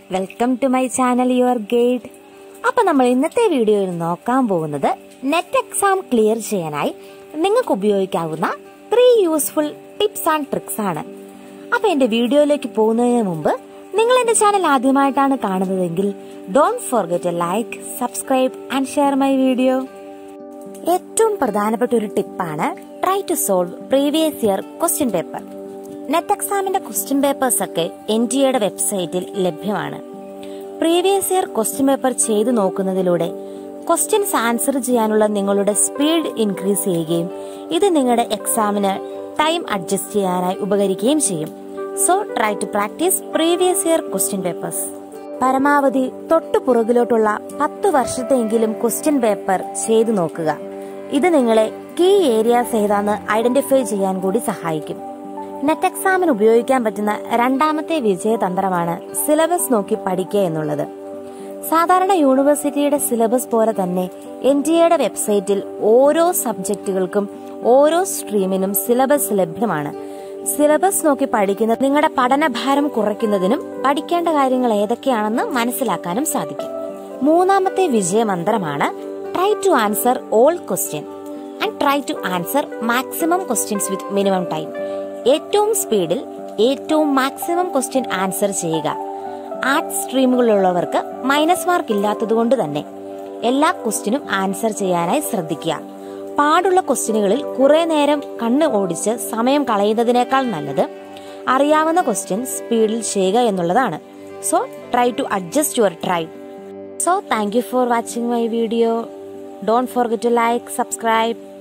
Welcome to my channel your guide. അപ്പൊ നമ്മൾ ഇന്നത്തെ വീഡിയോയിൽ നോക്കാൻ പോകുന്നത് നെറ്റ് എക്സാം ക്ലിയർ ചെയ്യാനായി നിങ്ങൾക്ക് ഉപയോഗിക്കാവുന്ന 3 യൂസ്ഫുൾ ടിപ്സ് ആൻഡ് ട്രിക്സ് ആണ്. അപ്പൊ എന്റെ വീഡിയോയിലേക്ക് പോകുന്നതിന് മുമ്പ് നിങ്ങൾ എന്റെ ചാനൽ ആദ്യമായിട്ടാണ് കാണുന്നതെങ്കിൽ don't forget to like, subscribe and share my video. ഏറ്റവും പ്രധാനപ്പെട്ട ഒരു ടിപ്പാണ് try to solve previous year question paper. NET എക്സാമിന്റെ ക്വസ്റ്റ്യൻ പേപ്പേഴ്സ് ഒക്കെ NTA വെബ്സൈറ്റിൽ ലഭ്യമാണ്. പ്രീവിയസ് ഇയർ ക്വസ്റ്റ്യൻ പേപ്പർ ചെയ്തു നോക്കുന്നതിലൂടെ ക്വസ്റ്റ്യൻസ് ആൻസർ ചെയ്യാനുള്ള നിങ്ങളുടെ സ്പീഡ് ഇൻക്രീസ് ചെയ്യുകയും ഇത് നിങ്ങളുടെ എക്സാമിന് ടൈം അഡ്ജസ്റ്റ് ചെയ്യാനായി ഉപകരിക്കുകയും ചെയ്യും. So try to practise previous year question papers. പരമാവധി തൊട്ടു പുറകിലോട്ടുള്ള 10 വർഷത്തെങ്കിലും ക്വസ്റ്റ്യൻ പേപ്പർ ചെയ്തു നോക്കുക. ഇത് നിങ്ങളെ കീ ഏരിയാസ് ഏതാന്ന് ഐഡന്റിഫൈ ചെയ്യാൻ കൂടി സഹായിക്കും. നെറ്റ് എക്സാമിന് ഉപയോഗിക്കാൻ പറ്റുന്ന രണ്ടാമത്തെ വിജയതന്ത്രമാണ് സിലബസ് നോക്കി പഠിക്കുക എന്നുള്ളത്. സാധാരണ യൂണിവേഴ്സിറ്റിയുടെ സിലബസ് പോലെ തന്നെ NTA വെബ്സൈറ്റിൽ ഓരോ സബ്ജക്റ്റുകൾക്കും ഓരോ സ്ട്രീമിനും സിലബസ് ലഭ്യമാണ്. സിലബസ് നോക്കി പഠിക്കുന്നത് നിങ്ങളുടെ പഠനഭാരം കുറയ്ക്കുന്നതിനും പഠിക്കേണ്ട കാര്യങ്ങൾ ഏതൊക്കെയാണെന്ന് മനസ്സിലാക്കാനും സാധിക്കും. മൂന്നാമത്തെ വിജയമന്ത്രമാണ് try to answer all question and try to answer maximum questions with minimum time. ഏറ്റവും സ്പീഡിൽ ഏറ്റവും മാക്സിമം ക്വസ്റ്റ്യൻ ആൻസർ ചെയ്യുക. ആർട്സ് സ്ട്രീമുകളിലുള്ളവർക്ക് മൈനസ് മാർക്ക് ഇല്ലാത്തതുകൊണ്ട് തന്നെ എല്ലാ ക്വസ്റ്റ്യനും ആൻസർ ചെയ്യാനായി ശ്രദ്ധിക്കുക. പാടുള്ള ക്വസ്റ്റ്യനുകളിൽ കുറെ നേരം കണ്ണ് ഓടിച്ച് സമയം കളയുന്നതിനേക്കാൾ നല്ലത് അറിയാവുന്ന ക്വസ്റ്റ്യൻ സ്പീഡിൽ ചെയ്യുക എന്നുള്ളതാണ്. So try to adjust your time. So thank you for watching my video. Don't forget to like, subscribe.